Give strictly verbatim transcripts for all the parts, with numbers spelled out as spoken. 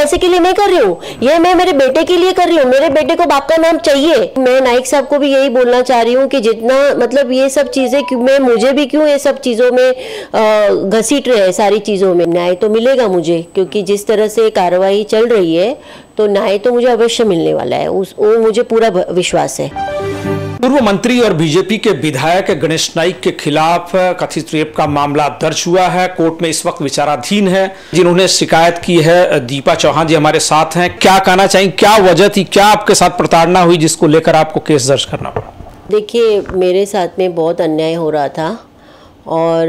पैसे के लिए नहीं कर रही हूँ, ये मैं मेरे बेटे के लिए कर रही हूँ। मेरे बेटे को बाप का नाम चाहिए। मैं नाइक साहब को भी यही बोलना चाह रही हूँ कि जितना मतलब ये सब चीजें क्यों मैं मुझे भी क्यों ये सब चीजों में घसीट रहे हैं, सारी चीजों में न्याय तो मिलेगा मुझे, क्योंकि जिस तरह से कार्रवाई चल रही है तो न्याय तो मुझे अवश्य मिलने वाला है, उस वो मुझे पूरा विश्वास है। पूर्व मंत्री और बीजेपी के विधायक गणेश नाइक के खिलाफ कथित रेप का मामला दर्ज हुआ है, कोर्ट में इस वक्त विचाराधीन है। जिन्होंने शिकायत की है, दीपा चौहान जी हमारे साथ हैं। क्या कहना चाहिए, क्या वजह थी, क्या आपके साथ प्रताड़ना हुई जिसको लेकर आपको केस दर्ज करना पड़ा? देखिए, मेरे साथ में बहुत अन्याय हो रहा था और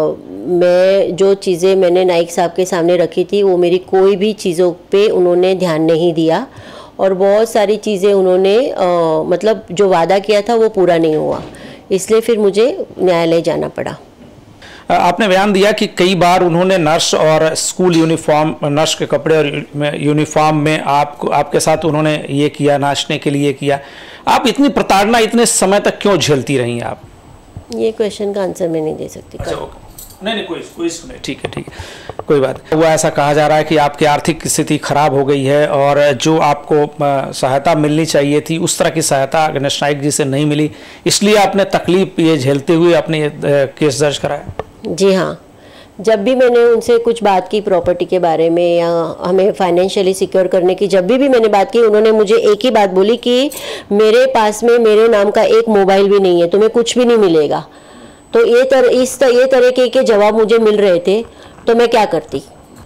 मैं जो चीज़ें मैंने नाइक साहब के सामने रखी थी वो मेरी कोई भी चीज़ों पे उन्होंने ध्यान नहीं दिया और बहुत सारी चीज़ें उन्होंने आ, मतलब जो वादा किया था वो पूरा नहीं हुआ, इसलिए फिर मुझे न्यायालय जाना पड़ा। आपने बयान दिया कि कई बार उन्होंने नर्स और स्कूल यूनिफॉर्म, नर्स के कपड़े और यूनिफॉर्म में आपको आपके साथ उन्होंने ये किया, नाचने के लिए किया। आप इतनी प्रताड़ना इतने समय तक क्यों झेलती रही आप? ये क्वेश्चन का आंसर मैं नहीं दे सकती। अच्छा, नहीं नहीं कोई कोई सुने, ठीक है ठीक है, कोई बात। वो ऐसा कहा जा रहा है कि आपकी आर्थिक स्थिति खराब हो गई है और जो आपको सहायता मिलनी चाहिए थी उस तरह की सहायता गणेश नाइक जी से नहीं मिली, इसलिए आपने तकलीफ ये झेलते हुए अपने केस दर्ज कराया। जी हाँ, जब भी मैंने उनसे कुछ बात की प्रॉपर्टी के बारे में या हमें फाइनेंशियली सिक्योर करने की, जब भी भी मैंने बात की, उन्होंने मुझे एक ही बात बोली कि मेरे पास में मेरे नाम का एक मोबाइल भी नहीं है, तुम्हें कुछ भी नहीं मिलेगा। तो ये तर इस तर, ये तरह के, के जवाब मुझे मिल रहे थे, तो मैं क्या करती।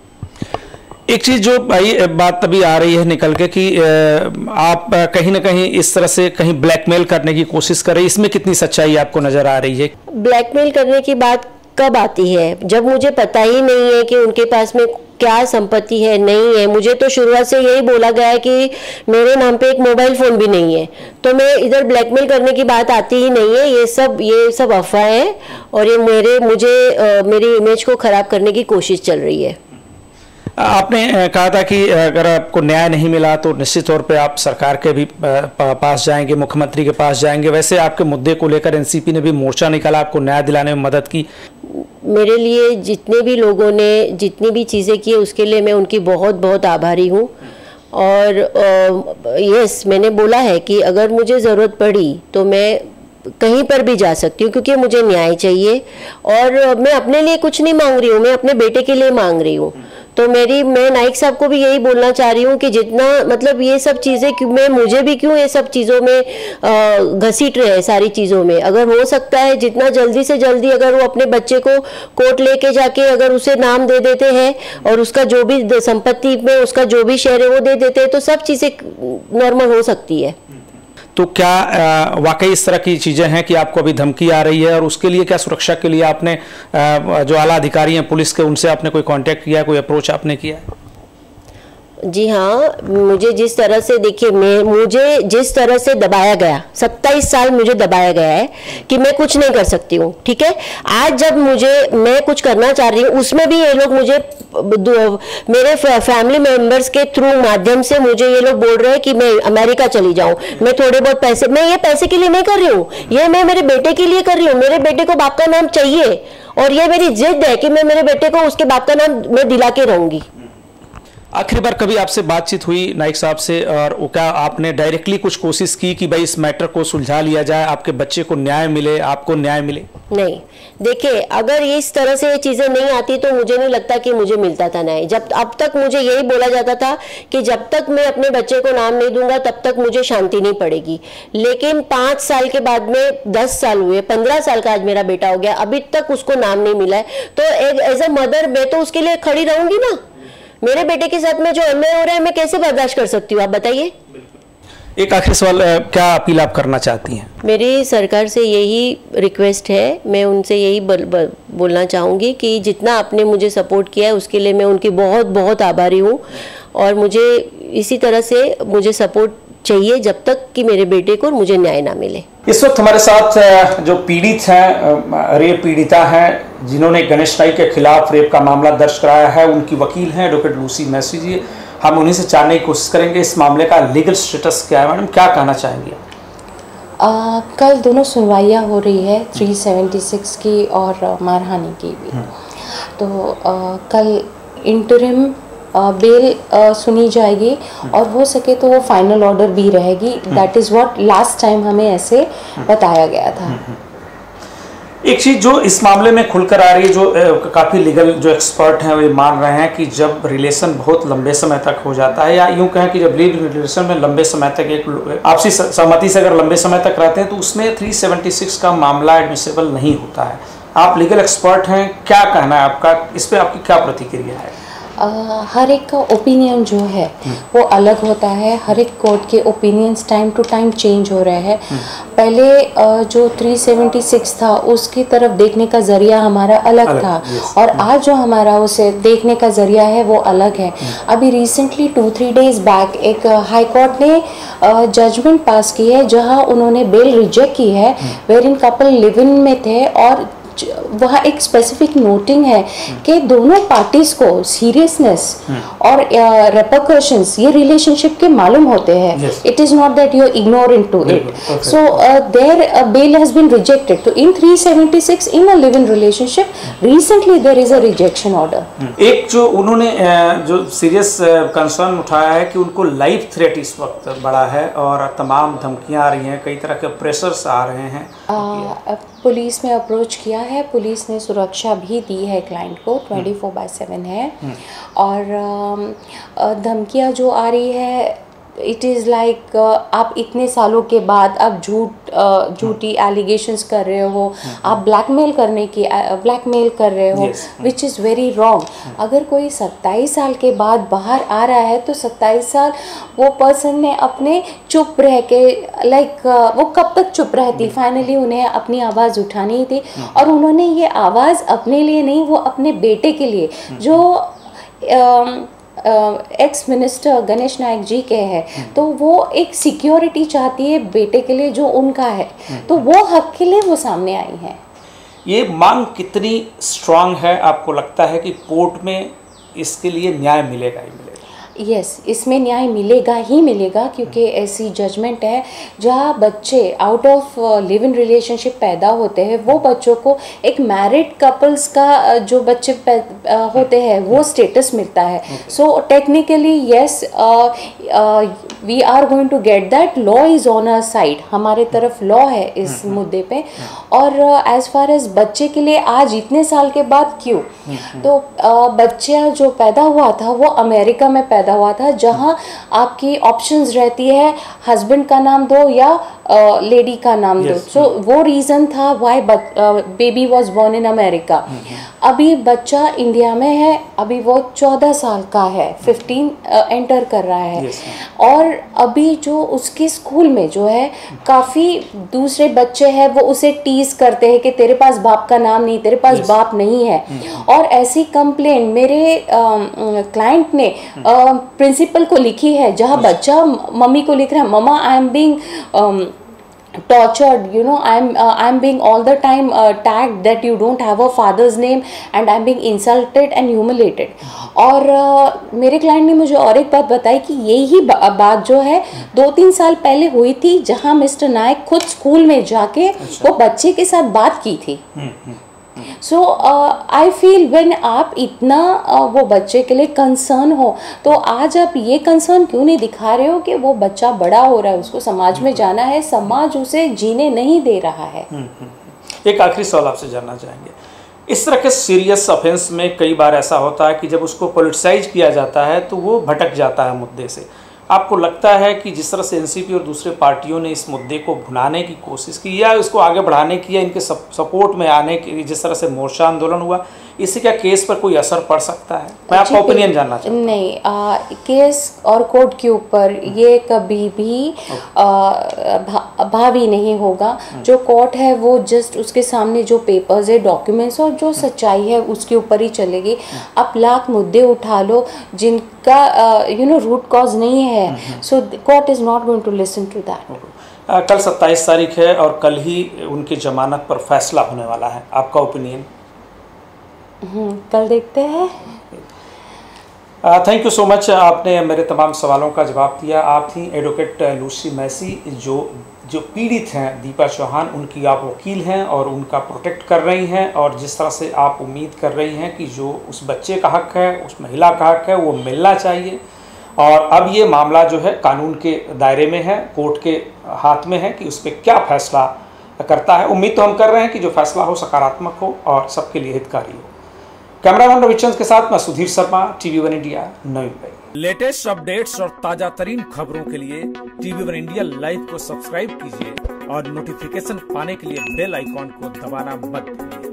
एक चीज जो भाई बात तभी आ रही है निकल के कि आप कहीं ना कहीं इस तरह से कहीं ब्लैकमेल करने की कोशिश कर रही है, इसमें कितनी सच्चाई आपको नजर आ रही है? ब्लैकमेल करने की बात कब आती है, जब मुझे पता ही नहीं है कि उनके पास में क्या संपत्ति है नहीं है। मुझे तो शुरुआत से यही बोला गया है कि मेरे नाम पे एक मोबाइल फ़ोन भी नहीं है, तो मैं इधर ब्लैकमेल करने की बात आती ही नहीं है। ये सब ये सब अफवाह है और ये मेरे मुझे आ, मेरी इमेज को ख़राब करने की कोशिश चल रही है। आपने कहा था कि अगर आपको न्याय नहीं मिला तो निश्चित तौर पे आप सरकार के भी पास जाएंगे, मुख्यमंत्री के पास जाएंगे। वैसे आपके मुद्दे को लेकर एनसीपी ने भी मोर्चा निकाला, आपको न्याय दिलाने में मदद की। मेरे लिए जितने भी लोगों ने जितनी भी चीज़ें की उसके लिए मैं उनकी बहुत बहुत आभारी हूँ। और यस, मैंने बोला है कि अगर मुझे ज़रूरत पड़ी तो मैं कहीं पर भी जा सकती हूँ, क्योंकि मुझे न्याय चाहिए और मैं अपने लिए कुछ नहीं मांग रही हूँ, मैं अपने बेटे के लिए मांग रही हूँ। तो मेरी मैं नाइक साहब को भी यही बोलना चाह रही हूँ कि जितना मतलब ये सब चीज़ें क्यों मैं मुझे भी क्यों ये सब चीज़ों में घसीट रहे हैं, सारी चीज़ों में। अगर हो सकता है जितना जल्दी से जल्दी अगर वो अपने बच्चे को कोर्ट लेके जाके अगर उसे नाम दे देते हैं और उसका जो भी संपत्ति में उसका जो भी शेयर है वो दे देते हैं तो सब चीज़ें नॉर्मल हो सकती है। तो क्या वाकई इस तरह की चीज़ें हैं कि आपको अभी धमकी आ रही है और उसके लिए क्या सुरक्षा के लिए आपने जो आला अधिकारी हैं पुलिस के उनसे आपने कोई कांटेक्ट किया, कोई अप्रोच आपने किया है? जी हाँ, मुझे जिस तरह से देखिए मैं मुझे जिस तरह से दबाया गया, सत्ताईस साल मुझे दबाया गया है कि मैं कुछ नहीं कर सकती हूँ, ठीक है। आज जब मुझे मैं कुछ करना चाह रही हूँ उसमें भी ये लोग मुझे मेरे फैमिली मेंबर्स के थ्रू माध्यम से मुझे ये लोग बोल रहे हैं कि मैं अमेरिका चली जाऊँ, मैं थोड़े बहुत पैसे, मैं ये पैसे के लिए नहीं कर रही हूँ, ये मैं मेरे बेटे के लिए कर रही हूँ। मेरे बेटे को बाप का नाम चाहिए और ये मेरी जिद है कि मैं मेरे बेटे को उसके बाप का नाम मैं दिला के रहूंगी। आखिरी बार कभी आपसे बातचीत हुई नाइक साहब से और क्या आपने डायरेक्टली कुछ कोशिश की कि भाई इस मैटर को सुलझा लिया जाए, आपके बच्चे को न्याय मिले, आपको न्याय मिले? नहीं, देखिए अगर इस तरह से ये चीज़ें नहीं आती तो मुझे नहीं लगता कि मुझे मिलता था न्याय। जब अब तक मुझे यही बोला जाता था कि जब तक मैं अपने बच्चे को नाम नहीं दूंगा तब तक मुझे शांति नहीं पड़ेगी। लेकिन पाँच साल के बाद में दस साल हुए, पंद्रह साल का आज मेरा बेटा हो गया, अभी तक उसको नाम नहीं मिला है। तो एज अ मदर मैं तो उसके लिए खड़ी रहूंगी ना। मेरे बेटे के साथ में जो अन्याय हो रहा है मैं कैसे बर्दाश्त कर सकती हूँ, आप बताइए। एक आखिरी सवाल, क्या अपील आप करना चाहती हैं? मेरी सरकार से यही रिक्वेस्ट है, मैं उनसे यही बल, बल, बोलना चाहूँगी कि जितना आपने मुझे सपोर्ट किया है उसके लिए मैं उनकी बहुत बहुत आभारी हूँ और मुझे इसी तरह से मुझे सपोर्ट चाहिए जब तक कि मेरे बेटे को मुझे न्याय ना मिले। इस वक्त हमारे साथ जो पीड़ित हैं, रेप पीड़िता हैं जिन्होंने गणेश नाइक के खिलाफ रेप का मामला दर्ज कराया है, उनकी वकील हैं एडवोकेट लूसी मैसी जी। हम उन्हीं से जानने की कोशिश करेंगे इस मामले का लीगल स्टेटस क्या है। मैडम, क्या कहना चाहेंगी? आ, कल दोनों सुनवाइयाँ हो रही है तीन सौ छिहत्तर की और मारहानि की भी। तो आ, कल इंटरिम बेल सुनी जाएगी और हो सके तो वो फाइनल ऑर्डर भी रहेगी। That is what last time हमें ऐसे बताया गया था। एक चीज़ जो इस मामले में खुलकर आ रही है, जो काफ़ी लीगल जो एक्सपर्ट हैं वे मान रहे हैं कि जब रिलेशन बहुत लंबे समय तक हो जाता है, या यूँ कहें कि जब लिव रिलेशन में लंबे समय तक एक आपसी सहमति से अगर लंबे समय तक रहते हैं तो उसमें तीन सौ छिहत्तर का मामला एडमिसिबल नहीं होता है। आप लीगल एक्सपर्ट हैं, क्या कहना है आपका, इस पर आपकी क्या प्रतिक्रिया है? Uh, हर एक का ओपिनियन जो है वो अलग होता है। हर एक कोर्ट के opinions time to time change हो रहे हैं। पहले uh, जो तीन सौ छिहत्तर था उसकी तरफ देखने का जरिया हमारा अलग, अलग था और आज जो हमारा उसे देखने का जरिया है वो अलग है। अभी recently two three days back एक हाई कोर्ट ने जजमेंट uh, पास की है जहां उन्होंने बेल रिजेक्ट की है, wherein couple live in में थे और वहाँ एक स्पेसिफिक नोटिंग है कि दोनों पार्टीज को सीरियसनेस और रेपरकशंस ये रिलेशनशिप के मालूम होते हैं। It is not that you ignore into it. So their bail has been rejected. तो इन तीन सौ छिहत्तर in a live in relationship recently there is a rejection order. एक जो उन्होंने जो सीरियस कंसर्न उठाया है कि उनको लाइफ थ्रेट इस वक्त बड़ा है और तमाम धमकियां आ रही हैं, कई तरह के प्रेशर्स आ रहे हैं। आ, पुलिस में अप्रोच किया है, पुलिस ने सुरक्षा भी दी है क्लाइंट को, ट्वेंटी फोर बाय सेवन है। और धमकियाँ जो आ रही है इट इज़ लाइक आप इतने सालों के बाद आप झूठ झूठी एलिगेशंस कर रहे हो, आप ब्लैकमेल करने की ब्लैकमेल कर रहे हो, विच इज़ वेरी रॉन्ग। अगर कोई सत्ताईस साल के बाद बाहर आ रहा है तो सत्ताईस साल वो पर्सन ने अपने चुप रह के लाइक like, वो कब तक चुप रहती, फाइनली उन्हें अपनी आवाज़ उठानी थी और उन्होंने ये आवाज़ अपने लिए नहीं, वो अपने बेटे के लिए जो uh, ex minister Ganesh Naik ji के हैं, तो वो एक सिक्योरिटी चाहती है बेटे के लिए जो उनका है, तो वो हक के लिए वो सामने आई है। ये मांग कितनी स्ट्रांग है, आपको लगता है कि कोर्ट में इसके लिए न्याय मिलेगा ही मिलेगा? यस yes, इसमें न्याय मिलेगा ही मिलेगा क्योंकि ऐसी जजमेंट है जहाँ बच्चे out of live in relationship पैदा होते हैं, वो बच्चों को एक मैरिड कपल्स का जो बच्चे होते हैं वो स्टेटस मिलता है। So technically yes we are going to get that, law is on our side, हमारे तरफ लॉ है इस मुद्दे पे। और एज फार एज बच्चे के लिए आज इतने साल के बाद क्यों, तो uh, बच्चा जो पैदा हुआ था वो अमेरिका में पैदा हुआ था जहां आपकी ऑप्शंस रहती है हस्बैंड का नाम दो या लेडी uh, का नाम दो। सो वो रीज़न था why baby was born in America. अभी बच्चा इंडिया में है, अभी वो चौदह साल का है, फिफ्टीन एंटर uh, कर रहा है। yes, और अभी जो उसके स्कूल में जो है काफ़ी दूसरे बच्चे हैं वो उसे टीज करते हैं कि तेरे पास बाप का नाम नहीं, तेरे पास yes. बाप नहीं है। mm-hmm. और ऐसी कंप्लेंट मेरे क्लाइंट uh, ने प्रिंसिपल uh, को लिखी है जहाँ yes. बच्चा मम्मी को लिख रहा है, mama I am being tortured, you know, I'm uh, I'm being all the time uh, tagged that you don't have a father's name and I'm being insulted and humiliated। और uh, मेरे client ने मुझे और एक बात बताई कि यही बा, बात जो है दो तीन साल पहले हुई थी जहां मिस्टर नायक खुद स्कूल में जाके वो बच्चे के साथ बात की थी। सो आई फील व्हेन आप इतना uh, वो बच्चे के लिए कंसर्न हो तो आज आप ये कंसर्न क्यों नहीं दिखा रहे हो कि वो बच्चा बड़ा हो रहा है, उसको समाज में जाना है, समाज उसे जीने नहीं दे रहा है। एक आखिरी सवाल आपसे जानना चाहेंगे, इस तरह के सीरियस ऑफेंस में कई बार ऐसा होता है कि जब उसको पॉलिटिसाइज किया जाता है तो वो भटक जाता है मुद्दे से। आपको लगता है कि जिस तरह से एनसीपी और दूसरे पार्टियों ने इस मुद्दे को भुनाने की कोशिश की या इसको आगे बढ़ाने की या इनके सपोर्ट में आने की, जिस तरह से मोर्चा आंदोलन हुआ, इससे क्या केस पर कोई असर पड़ सकता है? मैं आपका ओपिनियन जानना चाहता हूँ। नहीं, आ, केस और कोर्ट के ऊपर ये कभी भी भा, भावी नहीं होगा। जो कोर्ट है वो जस्ट उसके सामने जो पेपर्स है, डॉक्यूमेंट्स और जो सच्चाई है उसके ऊपर ही चलेगी। आप लाख मुद्दे उठा लो जिनका यू नो रूट कॉज नहीं है, so court is not going to listen to that. कल सत्ताईस तारीख है और कल ही उनकी जमानत पर फैसला होने वाला है, आपका ओपिनियन? कल देखते हैं। थैंक यू सो मच, आपने मेरे तमाम सवालों का जवाब दिया। आप थी एडवोकेट लूसी मैसी, जो जो पीड़ित हैं दीपा चौहान, उनकी आप वकील हैं और उनका प्रोटेक्ट कर रही हैं, और जिस तरह से आप उम्मीद कर रही हैं कि जो उस बच्चे का हक है, उस महिला का हक है, वो मिलना चाहिए। और अब ये मामला जो है कानून के दायरे में है, कोर्ट के हाथ में है कि उस पर क्या फैसला करता है। उम्मीद तो हम कर रहे हैं कि जो फैसला हो सकारात्मक हो और सबके लिए हितकारी हो। कैमरामैन रविचंद्र के साथ मैं Sudhir Sharma, TV one India, नई मुंबई। लेटेस्ट अपडेट्स और ताजा तरीन खबरों के लिए टीवी वन इंडिया लाइव को सब्सक्राइब कीजिए और नोटिफिकेशन पाने के लिए बेल आइकॉन को दबाना मत भूलिए।